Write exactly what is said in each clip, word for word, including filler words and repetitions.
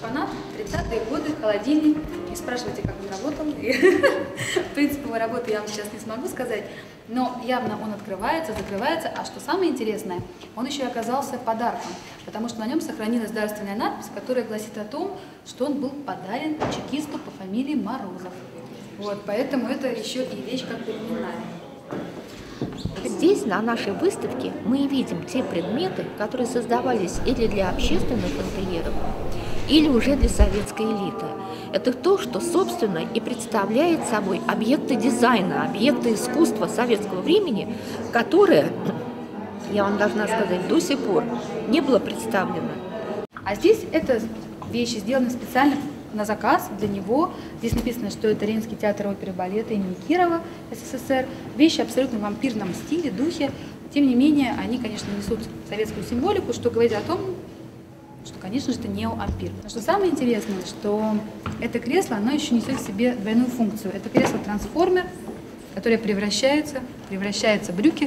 экспонат, тридцатые годы, холодильник. Не спрашивайте, как он работал. В принципе, его работу я вам сейчас не смогу сказать, но явно он открывается, закрывается. А что самое интересное, он еще и оказался подарком, потому что на нем сохранилась дарственная надпись, которая гласит о том, что он был подарен чекисту по фамилии Морозов. Вот, поэтому это еще и вещь как напоминает. Здесь, на нашей выставке, мы видим те предметы, которые создавались или для общественных интерьеров, или уже для советской элиты. Это то, что, собственно, и представляет собой объекты дизайна, объекты искусства советского времени, которые, я вам должна сказать, до сих пор не было представлено. А здесь это вещи сделаны специально на заказ для него. Здесь написано, что это Рейнский театр оперы и балета имени Кирова, СССР. Вещи абсолютно в вампирном стиле, духе. Тем не менее, они, конечно, несут советскую символику, что говорит о том, что, конечно же, это неоампир. Но что самое интересное, что это кресло, оно еще несет в себе двойную функцию. Это кресло-трансформер, которое превращается, превращается брюки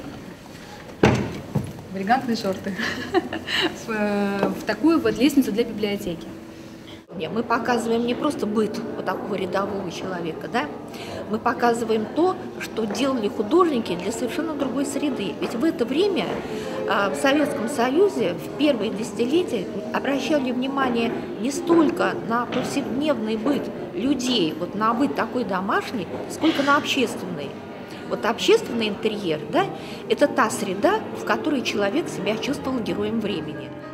в элегантные шорты, в такую вот лестницу для библиотеки. Мы показываем не просто быт вот такого рядового человека, да? Мы показываем то, что делали художники для совершенно другой среды. Ведь в это время в Советском Союзе в первые десятилетия обращали внимание не столько на повседневный быт людей, вот на быт такой домашний, сколько на общественный. Вот общественный интерьер, да, это та среда, в которой человек себя чувствовал героем времени.